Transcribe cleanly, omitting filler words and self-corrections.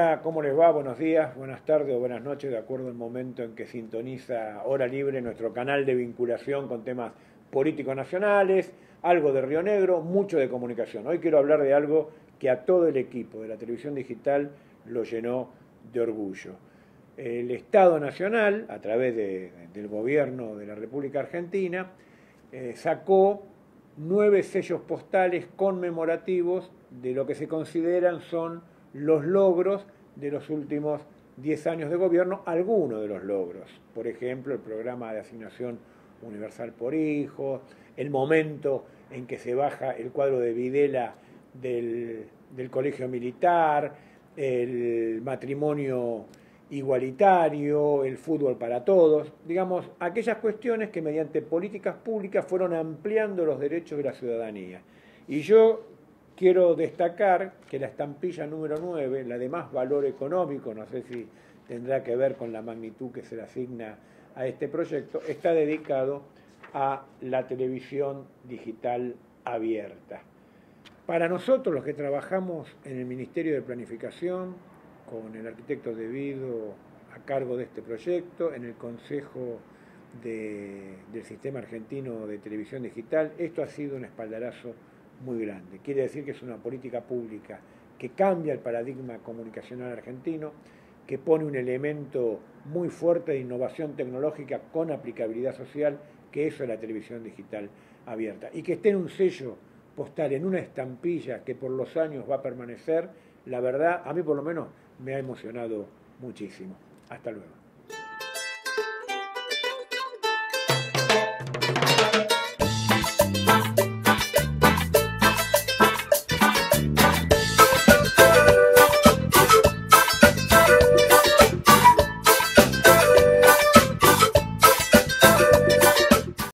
Hola, ¿cómo les va? Buenos días, buenas tardes o buenas noches, de acuerdo al momento en que sintoniza Hora Libre, nuestro canal de vinculación con temas políticos nacionales, algo de Río Negro, mucho de comunicación. Hoy quiero hablar de algo que a todo el equipo de la televisión digital lo llenó de orgullo. El Estado Nacional, a través del gobierno de la República Argentina, sacó 9 sellos postales conmemorativos de lo que se consideran son los logros de los últimos 10 años de gobierno, algunos de los logros. Por ejemplo, el programa de asignación universal por hijos, el momento en que se baja el cuadro de Videla del colegio militar, el matrimonio igualitario, el fútbol para todos, digamos, aquellas cuestiones que mediante políticas públicas fueron ampliando los derechos de la ciudadanía. Y yo quiero destacar que la estampilla número 9, la de más valor económico, no sé si tendrá que ver con la magnitud que se le asigna a este proyecto, está dedicado a la televisión digital abierta. Para nosotros, los que trabajamos en el Ministerio de Planificación, con el arquitecto Devido a cargo de este proyecto, en el Consejo del Sistema Argentino de Televisión Digital, esto ha sido un espaldarazo muy grande. Quiere decir que es una política pública que cambia el paradigma comunicacional argentino, que pone un elemento muy fuerte de innovación tecnológica con aplicabilidad social, que eso es la televisión digital abierta. Y que esté en un sello postal, en una estampilla que por los años va a permanecer, la verdad, a mí por lo menos me ha emocionado muchísimo. Hasta luego.